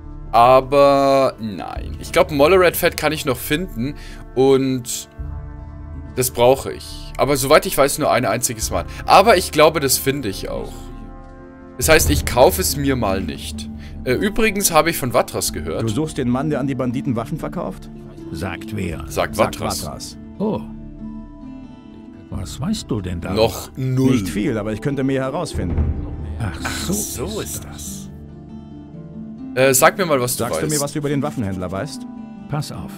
Aber nein. Ich glaube, Mollrat-Fett kann ich noch finden. Und das brauche ich. Aber soweit ich weiß, nur ein einziges Mal. Aber ich glaube, das finde ich auch. Das heißt, ich kaufe es mir mal nicht. Übrigens habe ich von Vatras gehört. Du suchst den Mann, der an die Banditen Waffen verkauft? Sagt wer? Sagt Vatras. Oh. Was weißt du denn da? Noch null. Nicht viel, aber ich könnte mehr herausfinden. Ach, so ist das. Sag mir mal, was du weißt. Sagst du mir, was du über den Waffenhändler weißt? Pass auf.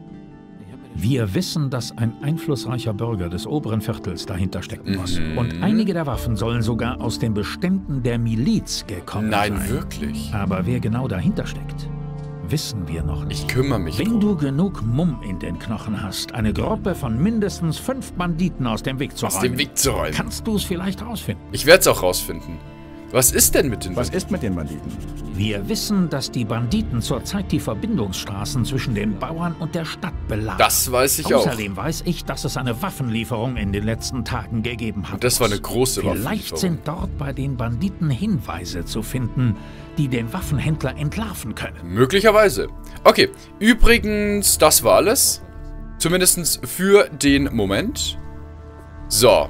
Wir wissen, dass ein einflussreicher Bürger des oberen Viertels dahinter stecken muss. Und einige der Waffen sollen sogar aus den Beständen der Miliz gekommen sein. Nein, wirklich? Aber wer genau dahinter steckt, wissen wir noch nicht. Ich kümmere mich Wenn du genug Mumm in den Knochen hast, eine Gruppe von mindestens 5 Banditen aus dem Weg zu räumen, kannst du es vielleicht rausfinden. Ich werde es auch rausfinden. Was ist denn mit den Banditen? Was ist mit den Banditen? Wir wissen, dass die Banditen zurzeit die Verbindungsstraßen zwischen den Bauern und der Stadt belagern. Das weiß ich auch. Außerdem weiß ich, dass es eine Waffenlieferung in den letzten Tagen gegeben hat. Und das war eine große Waffenlieferung. Vielleicht sind dort bei den Banditen Hinweise zu finden, die den Waffenhändler entlarven können. Möglicherweise. Okay, übrigens, das war alles. Zumindest für den Moment. So.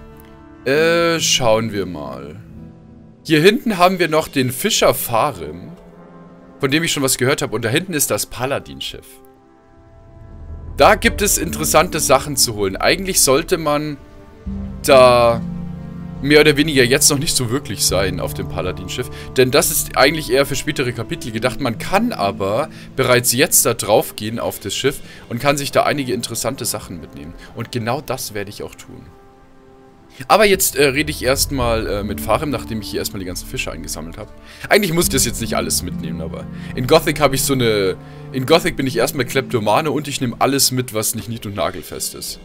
Schauen wir mal. Hier hinten haben wir noch den Fischer Farim, von dem ich schon was gehört habe. Und da hinten ist das Paladinschiff. Da gibt es interessante Sachen zu holen. Eigentlich sollte man da mehr oder weniger jetzt noch nicht so wirklich sein auf dem Paladinschiff. Denn das ist eigentlich eher für spätere Kapitel gedacht. Man kann aber bereits jetzt da drauf gehen auf das Schiff und kann sich da einige interessante Sachen mitnehmen. Und genau das werde ich auch tun. Aber jetzt rede ich erstmal mit Farim, nachdem ich hier erstmal die ganzen Fische eingesammelt habe. Eigentlich muss ich das jetzt nicht alles mitnehmen, aber in Gothic habe ich so eine... In Gothic bin ich erstmal Kleptomane und ich nehme alles mit, was nicht nied- und nagelfest ist.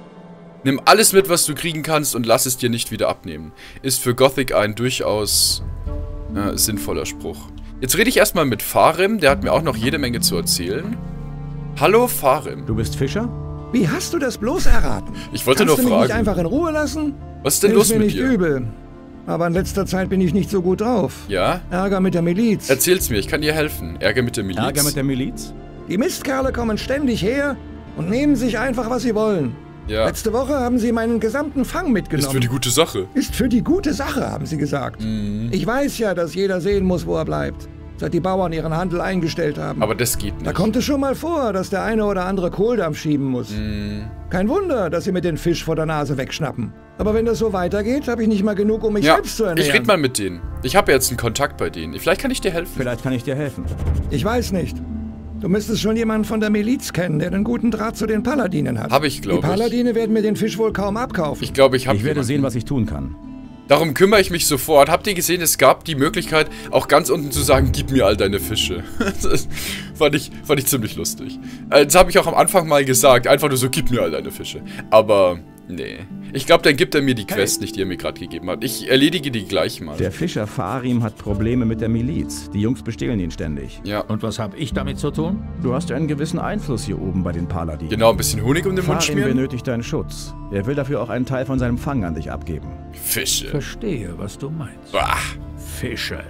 Nimm alles mit, was du kriegen kannst und lass es dir nicht wieder abnehmen. Ist für Gothic ein durchaus sinnvoller Spruch. Jetzt rede ich erstmal mit Farim, der hat mir auch noch jede Menge zu erzählen. Hallo Farim. Du bist Fischer? Wie hast du das bloß erraten? Ich wollte nur fragen. Kannst du mich nicht einfach in Ruhe lassen? Was ist denn los mit dir? Ist mir nicht übel. Aber in letzter Zeit bin ich nicht so gut drauf. Ja? Ärger mit der Miliz. Erzähl's mir, ich kann dir helfen. Ärger mit der Miliz? Ärger mit der Miliz? Die Mistkerle kommen ständig her und nehmen sich einfach, was sie wollen. Ja. Letzte Woche haben sie meinen gesamten Fang mitgenommen. Ist für die gute Sache. Ist für die gute Sache, haben sie gesagt. Ich weiß ja, dass jeder sehen muss, wo er bleibt. Seit die Bauern ihren Handel eingestellt haben. Aber das geht nicht. Da kommt es schon mal vor, dass der eine oder andere Kohldampf schieben muss. Kein Wunder, dass sie mir den Fisch vor der Nase wegschnappen. Aber wenn das so weitergeht, habe ich nicht mal genug, um mich selbst zu ernähren. Ich rede mal mit denen. Ich habe jetzt einen Kontakt bei denen. Vielleicht kann ich dir helfen. Vielleicht kann ich dir helfen. Ich weiß nicht. Du müsstest schon jemanden von der Miliz kennen, der einen guten Draht zu den Paladinen hat. Habe ich, glaube ich. Die Paladine werden mir den Fisch wohl kaum abkaufen. Ich glaube, ich habe. Ich werde sehen, was ich tun kann. Darum kümmere ich mich sofort. Habt ihr gesehen, es gab die Möglichkeit, auch ganz unten zu sagen, gib mir all deine Fische. Das fand ich ziemlich lustig. Das habe ich auch am Anfang mal gesagt. Einfach nur so, gib mir all deine Fische. Aber, nee. Ich glaube, dann gibt er mir die Quest nicht, die er mir gerade gegeben hat. Ich erledige die gleich mal. Der Fischer Farim hat Probleme mit der Miliz. Die Jungs bestehlen ihn ständig. Ja. Und was habe ich damit zu tun? Du hast einen gewissen Einfluss hier oben bei den Paladinen. Genau, ein bisschen Honig um den Mund Farim schmieren. benötigt deinen Schutz. Er will dafür auch einen Teil von seinem Fang an dich abgeben. Fische. Verstehe, was du meinst. Bah. Fische.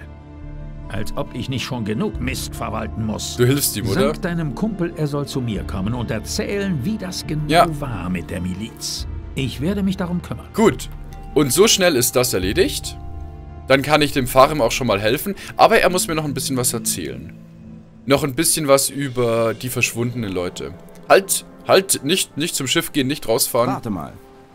Als ob ich nicht schon genug Mist verwalten muss. Du hilfst ihm, oder? Sag deinem Kumpel, er soll zu mir kommen und erzählen, wie das genau war mit der Miliz. Ich werde mich darum kümmern. Gut. Und so schnell ist das erledigt. Dann kann ich dem Farim auch schon mal helfen. Aber er muss mir noch ein bisschen was erzählen. Noch ein bisschen was über die verschwundenen Leute. Halt, nicht zum Schiff gehen, nicht rausfahren. Warte mal.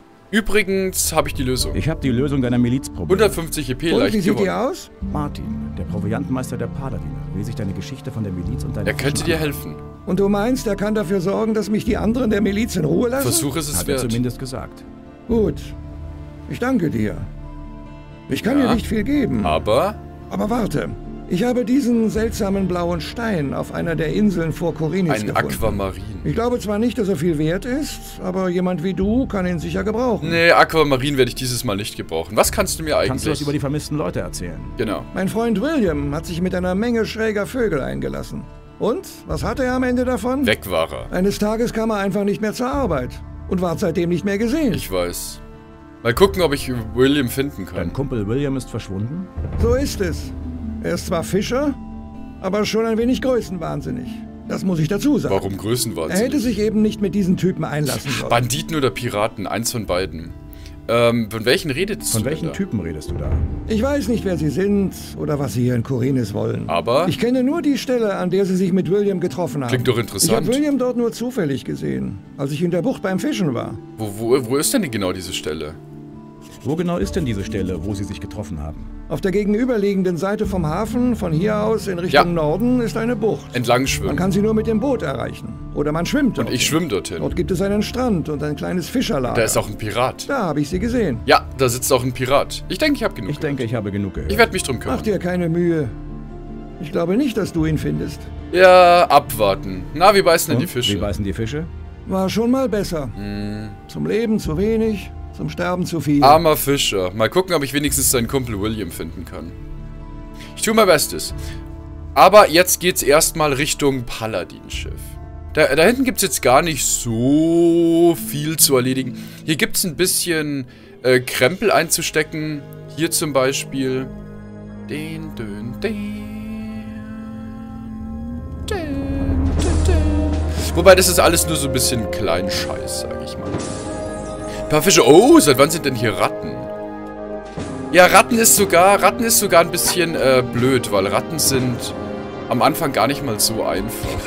Übrigens habe ich die Lösung. Ich habe die Lösung deiner Milizprobleme. 150 EP Und leicht wie sieht gewonnen. die aus? Martin, der Proviantmeister der Paladine, will sich deine Geschichte von der Miliz und deine... Er könnte dir helfen. Und du meinst, er kann dafür sorgen, dass mich die anderen der Miliz in Ruhe lassen? Versuch es Hat er wert. zumindest gesagt. Gut. Ich danke dir. Ich kann dir nicht viel geben. Aber warte. Ich habe diesen seltsamen blauen Stein auf einer der Inseln vor Korinis gefunden. Ein Aquamarin. Ich glaube zwar nicht, dass er viel wert ist, aber jemand wie du kann ihn sicher gebrauchen. Nee, Aquamarin werde ich dieses Mal nicht gebrauchen. Was kannst du mir eigentlich? Kannst du was über die vermissten Leute erzählen? Genau. Mein Freund William hat sich mit einer Menge schräger Vögel eingelassen. Und? Was hatte er am Ende davon? Weg war er. Eines Tages kam er einfach nicht mehr zur Arbeit und war seitdem nicht mehr gesehen. Ich weiß. Mal gucken, ob ich William finden kann. Dein Kumpel William ist verschwunden? So ist es. Er ist zwar Fischer, aber schon ein wenig größenwahnsinnig. Das muss ich dazu sagen. Warum größenwahnsinnig? Er hätte sich eben nicht mit diesen Typen einlassen sollen. Banditen oder Piraten, eins von beiden. Von welchen redest du? Von welchen Typen redest du da? Ich weiß nicht, wer sie sind oder was sie hier in Korinis wollen. Aber? Ich kenne nur die Stelle, an der sie sich mit William getroffen haben. Klingt doch interessant. Ich habe William dort nur zufällig gesehen, als ich in der Bucht beim Fischen war. Wo ist denn genau diese Stelle? Wo genau ist denn diese Stelle, wo sie sich getroffen haben? Auf der gegenüberliegenden Seite vom Hafen, von hier aus in Richtung Norden, ist eine Bucht. Entlang schwimmen. Man kann sie nur mit dem Boot erreichen. Oder man schwimmt dort. Und ich schwimme dorthin. Dort gibt es einen Strand und ein kleines Fischerlager. Da ist auch ein Pirat. Da habe ich sie gesehen. Ja, da sitzt auch ein Pirat. Ich denke, ich habe genug. Ich denke, ich habe genug gehört. Ich werde mich drum kümmern. Mach dir keine Mühe. Ich glaube nicht, dass du ihn findest. Ja, abwarten. Na, wie beißen denn die Fische? Wie beißen die Fische? War schon mal besser. Zum Leben zu wenig, zum Sterben zu viel. Armer Fischer. Mal gucken, ob ich wenigstens seinen Kumpel William finden kann. Ich tue mein Bestes. Aber jetzt geht's erstmal Richtung Paladinschiff. Da hinten gibt's jetzt gar nicht so viel zu erledigen. Hier gibt's ein bisschen Krempel einzustecken. Hier zum Beispiel. Wobei, das ist alles nur so ein bisschen Kleinscheiß, sag ich mal. Ein paar Fische. Oh, seit wann sind denn hier Ratten? Ja, Ratten ist sogar ein bisschen blöd, weil Ratten sind am Anfang gar nicht mal so einfach.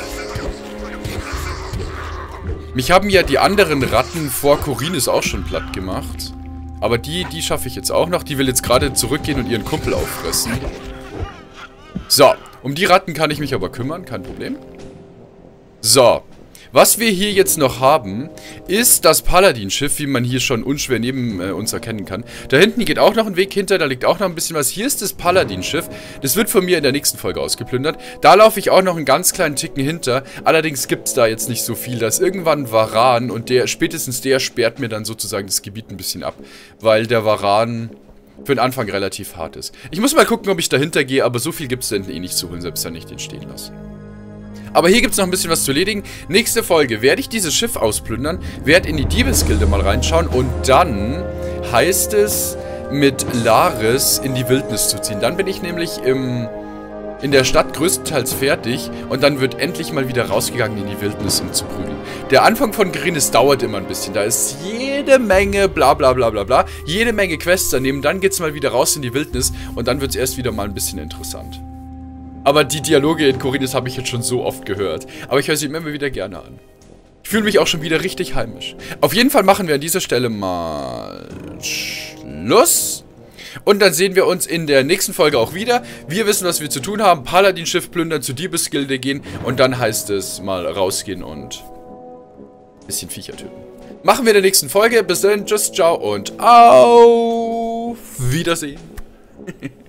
Mich haben ja die anderen Ratten vor Korinis auch schon platt gemacht. Aber die schaffe ich jetzt auch noch. Die will jetzt gerade zurückgehen und ihren Kumpel auffressen. So, um die Ratten kann ich mich aber kümmern, kein Problem. So. Was wir hier jetzt noch haben, ist das Paladinschiff, wie man hier schon unschwer neben uns erkennen kann. Da hinten geht auch noch ein Weg hinter, da liegt auch noch ein bisschen was. Hier ist das Paladinschiff. Das wird von mir in der nächsten Folge ausgeplündert. Da laufe ich auch noch einen ganz kleinen Ticken hinter. Allerdings gibt es da jetzt nicht so viel. Da ist irgendwann ein Varan und spätestens der sperrt mir dann sozusagen das Gebiet ein bisschen ab. Weil der Varan für den Anfang relativ hart ist. Ich muss mal gucken, ob ich dahinter gehe, aber so viel gibt es da hinten eh nicht zu holen, selbst wenn ich den stehen lasse. Aber hier gibt es noch ein bisschen was zu erledigen. Nächste Folge werde ich dieses Schiff ausplündern, werde in die Diebesgilde mal reinschauen und dann heißt es, mit Laris in die Wildnis zu ziehen. Dann bin ich nämlich in der Stadt größtenteils fertig und dann wird endlich mal wieder rausgegangen in die Wildnis, um zu prügeln. Der Anfang von Korinis dauert immer ein bisschen. Da ist jede Menge bla bla bla bla bla, jede Menge Quests daneben. Dann geht es mal wieder raus in die Wildnis und dann wird es erst wieder mal ein bisschen interessant. Aber die Dialoge in Korinis habe ich jetzt schon so oft gehört. Aber ich höre sie immer wieder gerne an. Ich fühle mich auch schon wieder richtig heimisch. Auf jeden Fall machen wir an dieser Stelle mal Schluss. Und dann sehen wir uns in der nächsten Folge auch wieder. Wir wissen, was wir zu tun haben. Paladinschiff plündern, zur Diebesgilde gehen. Und dann heißt es mal rausgehen und ein bisschen Viecher töten. Machen wir in der nächsten Folge. Bis dann, tschüss, ciao und auf Wiedersehen.